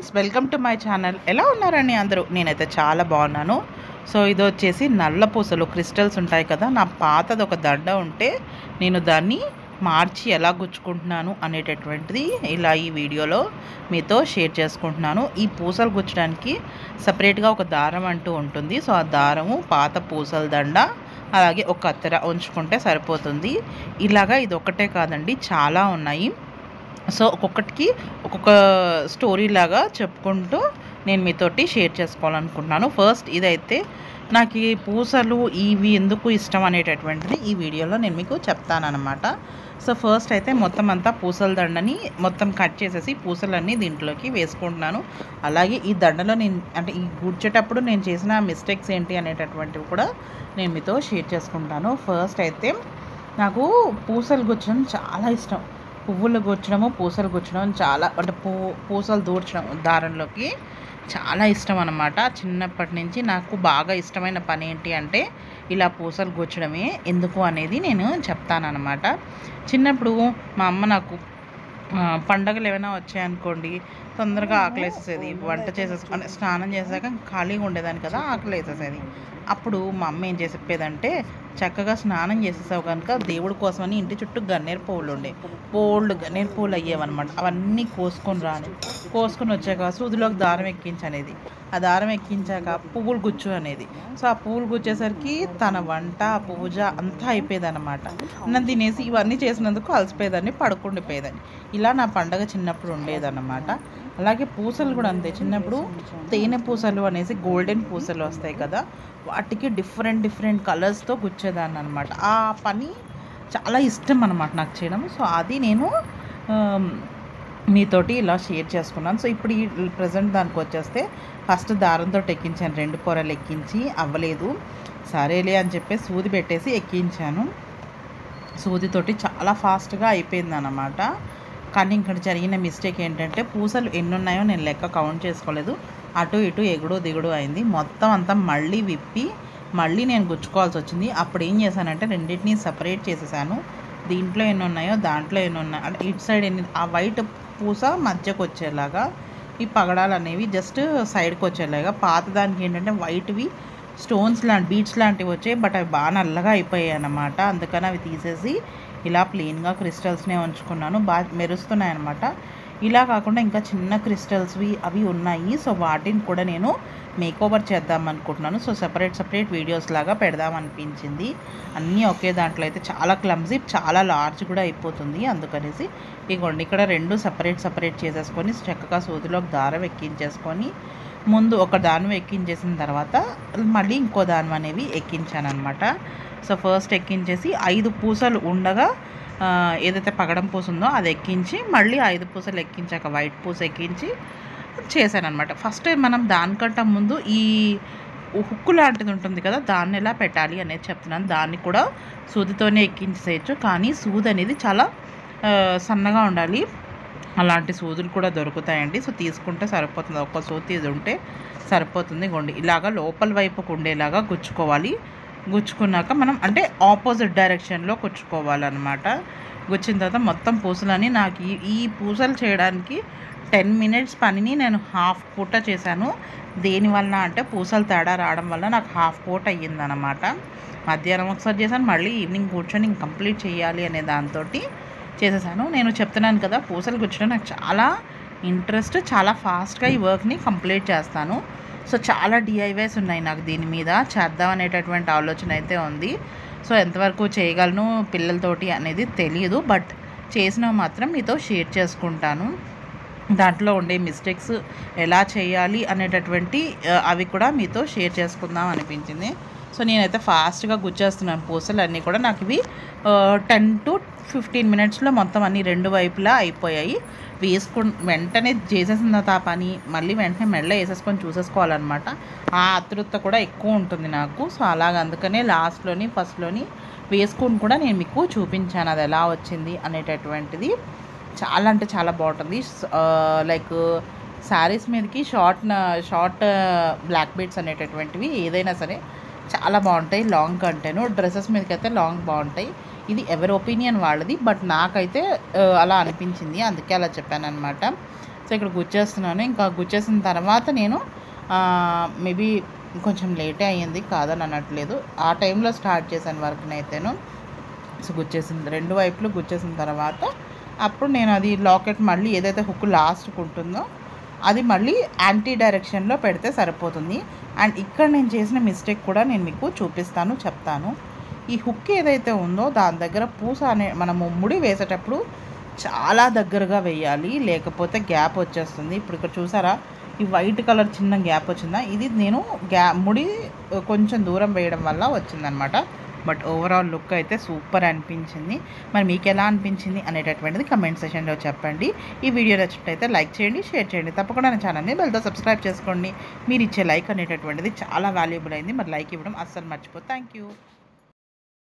Friends, welcome to my channel. ఎలా ఉన్నారండి అందరూ? నేనైతే చాలా బాగున్నాను. సో ఇది వచ్చేసి నల్ల పూసలు క్రిస్టల్స్ ఉంటాయి కదా, నా పాతది ఒక దండ ఉంటే నేను దాన్ని మార్చి ఎలా గుచ్చుకుంటున్నాను అనేటటువంటిది ఇలా ఈ వీడియోలో మీతో షేర్ చేసుకుంటున్నాను. ఈ పూసలు గుచ్చడానికి సపరేట్గా ఒక దారం అంటూ ఉంటుంది. సో ఆ దారము పాత పూసల దండ అలాగే ఒక కత్తెర ఉంచుకుంటే సరిపోతుంది. ఇలాగా ఇది ఒకటే కాదండి, చాలా ఉన్నాయి. సో ఒక్కొక్కటికి ఒక్కొక్క స్టోరీ లాగా చెప్పుకుంటూ నేను మీతోటి షేర్ చేసుకోవాలనుకుంటున్నాను. ఫస్ట్ ఇదైతే నాకు ఈ పూసలు ఇవి ఎందుకు ఇష్టం అనేటటువంటిది ఈ వీడియోలో నేను మీకు చెప్తానన్నమాట. సో ఫస్ట్ అయితే మొత్తం అంతా పూసల దండని మొత్తం కట్ చేసేసి పూసలన్నీ దీంట్లోకి వేసుకుంటున్నాను. అలాగే ఈ దండలో నేను అంటే ఈ గుర్చేటప్పుడు నేను చేసిన మిస్టేక్స్ ఏంటి అనేటటువంటివి కూడా నేను మీతో షేర్ చేసుకుంటాను. ఫస్ట్ అయితే నాకు పూసలు గుచ్చడం చాలా ఇష్టం. పువ్వులు గుచ్చడము పూసలు గుచ్చడం చాలా అంటే పూసలు దూర్చడం దారంలోకి చాలా ఇష్టం అన్నమాట. చిన్నప్పటి నుంచి నాకు బాగా ఇష్టమైన పని ఏంటి అంటే ఇలా పూసలు గుచ్చడమే. ఎందుకు అనేది నేను చెప్తానన్నమాట. చిన్నప్పుడు మా అమ్మ నాకు పండగలు ఏమైనా వచ్చాయనుకోండి, తొందరగా ఆకలి వేసేసేది. వంట చేసేసుకొని స్నానం చేసాక ఖాళీగా ఉండేదాన్ని కదా, ఆకలి వేసేసేది. అప్పుడు మా అమ్మ ఏం చేసి చెప్పేదంటే, చక్కగా స్నానం చేసేసావు కనుక దేవుడి కోసమని ఇంటి చుట్టూ గన్నేరు పువ్వులు ఉండే బోల్డ్ గన్నేరు పువ్వులు అయ్యేవన్నమాట. అవన్నీ కోసుకొని వచ్చాక సూదిలోకి దారం ఎక్కించనేది. ఆ దారం ఎక్కించాక పువ్వులు గుచ్చు అనేది. సో ఆ పువ్వులు గుచ్చేసరికి తన వంట పూజ అంతా అయిపోయేదన్నమాట. నన్ను తినేసి ఇవన్నీ చేసినందుకు అలసిపోయేదాన్ని, పడుకుండిపోయేదాన్ని. ఇలా నా పండగ చిన్నప్పుడు ఉండేదన్నమాట. అలాగే పూసలు కూడా అంతే. చిన్నప్పుడు తేనె పూసలు అనేసి గోల్డెన్ పూసలు వస్తాయి కదా, వాటికి డిఫరెంట్ కలర్స్తో గుచ్చేదాన్ని అనమాట. ఆ పని చాలా ఇష్టం అనమాట నాకు చేయడం. సో అది నేను మీతోటి ఇలా షేర్ చేసుకున్నాను. సో ఇప్పుడు ఈ ప్రజెంట్ దానికి వచ్చేస్తే ఫస్ట్ దారంతో ఎక్కించాను. 2 పొరలు ఎక్కించి అవ్వలేదు, సరేలే అని చెప్పి సూది పెట్టేసి ఎక్కించాను. సూదితోటి చాలా ఫాస్ట్గా అయిపోయిందన్నమాట. కానీ ఇక్కడ జరిగిన మిస్టేక్ ఏంటంటే పూసలు ఎన్ని ఉన్నాయో నేను లెక్క కౌంట్ చేసుకోలేదు. అటు ఇటు ఎగుడు దిగుడు అయింది. మొత్తం అంతా మళ్ళీ విప్పి మళ్ళీ నేను గుచ్చుకోవాల్సి వచ్చింది. అప్పుడు ఏం చేశానంటే రెండింటిని సపరేట్ చేసేసాను. దీంట్లో ఎన్ని ఉన్నాయో దాంట్లో ఎన్ని ఉన్నాయి అంటే ఇటు సైడ్ ఎన్ని, ఆ వైట్ పూస మధ్యకు వచ్చేలాగా, ఈ పగడాలు అనేవి జస్ట్ సైడ్కి వచ్చేలాగా. పాత దానికి ఏంటంటే వైట్వి స్టోన్స్ లాంటి బీడ్స్ లాంటివి వచ్చాయి, బట్ అవి బాగా నల్లగా అయిపోయాయి అన్నమాట. అందుకని అవి తీసేసి ఇలా ప్లెయిన్గా క్రిస్టల్స్నే ఉంచుకున్నాను. బాగా మెరుస్తున్నాయి అన్నమాట. ఇలా కాకుండా ఇంకా చిన్న క్రిస్టల్స్వి అవి ఉన్నాయి. సో వాటిని కూడా నేను మేకోవర్ చేద్దాం అనుకుంటున్నాను. సో సపరేట్ వీడియోస్ లాగా పెడదామనిపించింది. అన్నీ ఒకే దాంట్లో అయితే చాలా క్లమ్జీ, చాలా లార్జ్ కూడా అయిపోతుంది. అందుకనేసి ఇగోండి ఇక్కడ 2 సపరేట్ చేసేసుకొని చక్కగా సూదిలోకి దారం ఎక్కించేసుకొని ముందు ఒక దానం ఎక్కించేసిన తర్వాత మళ్ళీ ఇంకో దానం అనేవి ఎక్కించాను అనమాట. సో ఫస్ట్ ఎక్కించేసి 5 పూసలు ఉండగా ఏదైతే పగడం పూస ఉందో అది ఎక్కించి మళ్ళీ 5 పూసలు ఎక్కించాక వైట్ పూస ఎక్కించి చేశాను అనమాట. ఫస్ట్ మనం దానికంటే ముందు ఈ హుక్కు లాంటిది ఉంటుంది కదా, దాన్ని ఎలా పెట్టాలి అనేది చెప్తున్నాను. దాన్ని కూడా సూదితోనే ఎక్కించేసేయచ్చు, కానీ సూది అనేది చాలా సన్నగా ఉండాలి. అలాంటి సూదులు కూడా దొరుకుతాయండి. సో తీసుకుంటే సరిపోతుంది, ఒక్క సూది ఇది ఉంటే సరిపోతుంది. గొండి ఇలాగా లోపల వైపుకు ఉండేలాగా గుచ్చుకోవాలి. గుచ్చుకున్నాక మనం అంటే ఆపోజిట్ డైరెక్షన్లో గుచ్చుకోవాలన్నమాట. గుచ్చిన తర్వాత మొత్తం పూసలని నాకు ఈ పూసలు చేయడానికి 10 మినిట్స్ పనిని నేను హాఫ్ పూట చేశాను. దేనివల్ల అంటే పూసలు తేడా రావడం వల్ల నాకు హాఫ్ పూట అయ్యిందనమాట. మధ్యాహ్నం ఒకసారి చేశాను, మళ్ళీ ఈవినింగ్ కూర్చొని కంప్లీట్ చేయాలి అనే దాంతో చేసేసాను. నేను చెప్తున్నాను కదా, పూసలు గుచ్చడం నాకు చాలా ఇంట్రెస్ట్, చాలా ఫాస్ట్గా ఈ వర్క్ని కంప్లీట్ చేస్తాను. సో చాలా డిఐవైస్ ఉన్నాయి నాకు దీని మీద, చేద్దాం అనేటటువంటి ఆలోచన అయితే ఉంది. సో ఎంతవరకు చేయగలను పిల్లలతోటి అనేది తెలియదు, బట్ చేసినవి మాత్రం మీతో షేర్ చేసుకుంటాను. దాంట్లో ఉండే మిస్టేక్స్ ఎలా చేయాలి అనేటటువంటి అవి కూడా మీతో షేర్ చేసుకుందాం అనిపించింది. సో నేనైతే ఫాస్ట్గా గుచ్చేస్తున్నాను పూసలు అన్నీ కూడా. నాకు ఇవి 10 to 15 మినిట్స్లో మొత్తం అన్నీ 2 వైపులా అయిపోయాయి. వెంటనే చేసేసిన తర్వాత ఆ పని మళ్ళీ వెంటనే మెల్ల వేసేసుకొని చూసేసుకోవాలన్నమాట. ఆ ఆతృత కూడా ఎక్కువ ఉంటుంది నాకు. సో అందుకనే లాస్ట్లోని ఫస్ట్లోని వేసుకొని కూడా నేను మీకు చూపించాను అది ఎలా వచ్చింది అనేటటువంటిది. చాలా అంటే చాలా బాగుంటుంది. లైక్ శారీస్ మీదకి షార్ట్ బ్లాక్ బీడ్స్ అనేటటువంటివి ఏదైనా సరే చాలా బాగుంటాయి. లాంగ్ కంటేను డ్రెస్సెస్ మీదకి అయితే లాంగ్ బాగుంటాయి. ఇది ఎవరి ఒపీనియన్ వాళ్ళది, బట్ నాకైతే అలా అనిపించింది, అందుకే అలా చెప్పాను అనమాట. సో ఇక్కడ గుచ్చేస్తున్నాను. ఇంకా గుచ్చేసిన తర్వాత నేను మేబీ కొంచెం లేటే అయ్యింది, కాదని అనట్లేదు. ఆ టైంలో స్టార్ట్ చేశాను వర్క్‌నైతేను. సో గుచ్చేసింది, 2 వైపులు గుచ్చేసిన తర్వాత అప్పుడు నేను అది లాకెట్ మళ్ళీ ఏదైతే హుక్ లాస్ట్‌కి ఉంటుందో అది మళ్ళీ యాంటీ డైరెక్షన్‌లో పెడితే సరిపోతుంది. అండ్ ఇక్కడ నేను చేసిన మిస్టేక్ కూడా నేను మీకు చూపిస్తాను, చెప్తాను. ఈ హుక్ ఏదైతే ఉందో దాని దగ్గర పూస మనము ముడి వేసేటప్పుడు చాలా దగ్గరగా వేయాలి, లేకపోతే గ్యాప్ వచ్చేస్తుంది. ఇప్పుడు ఇక్కడ చూసారా, ఈ వైట్ కలర్ చిన్న గ్యాప్ వచ్చిందా, ఇది నేను ముడి కొంచెం దూరం వేయడం వల్ల వచ్చిందనమాట. బట్ ఓవరాల్ లుక్ అయితే సూపర్ అనిపించింది. మరి మీకు ఎలా అనిపించింది అనేటటువంటిది కమెంట్ సెక్షన్లో చెప్పండి. ఈ వీడియో నచ్చినట్లయితే లైక్ చేయండి, షేర్ చేయండి. తప్పకుండా నా ఛానల్ని బెల్తో సబ్స్క్రైబ్ చేసుకోండి. మీరు ఇచ్చే లైక్ అనేటటువంటిది చాలా వాల్యుబుల్ అయింది. మరి లైక్ ఇవ్వడం అస్సలు మర్చిపోదు. Thank you.